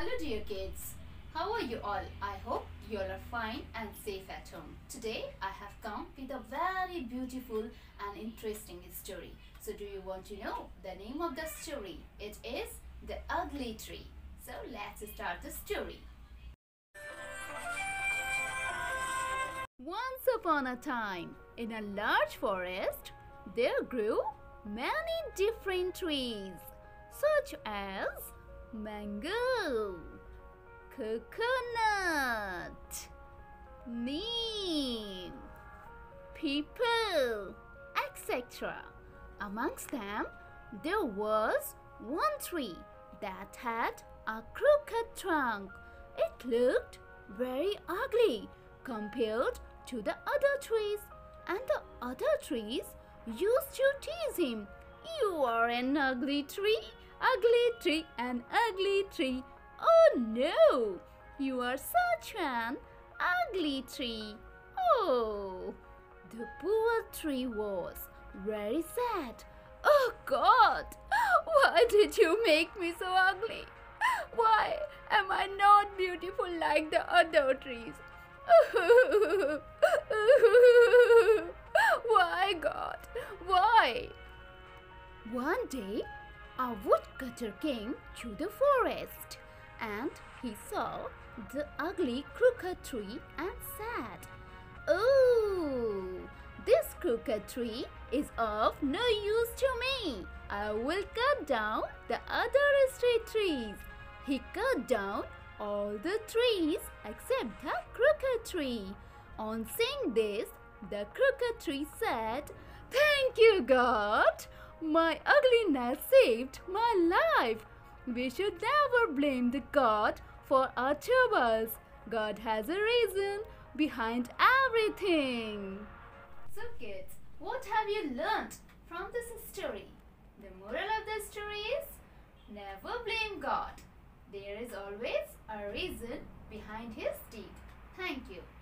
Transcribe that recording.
Hello dear kids, how are you all? I hope you all are fine and safe at home. Today I have come with a very beautiful and interesting story. So do you want to know the name of the story? It is The Ugly Tree. So let's start the story. Once upon a time, in a large forest, there grew many different trees, such as mango, coconut, neem, people, etc. Amongst them, there was one tree that had a crooked trunk. It looked very ugly compared to the other trees, and the other trees used to tease him. "You are an ugly tree and ugly tree. Oh no, you are such an ugly tree." Oh, the poor tree was very sad. "Oh God, why did you make me so ugly? Why am I not beautiful like the other trees? Why, God? Why?" One day, a woodcutter came to the forest and he saw the ugly crooked tree and said, "Oh, this crooked tree is of no use to me. I will cut down the other straight trees." He cut down all the trees except the crooked tree. On seeing this, the crooked tree said, "Thank you, God. My ugliness saved my life. We should never blame the God for our troubles. God has a reason behind everything." So kids, what have you learnt from this story? The moral of the story is never blame God. There is always a reason behind his deed. Thank you.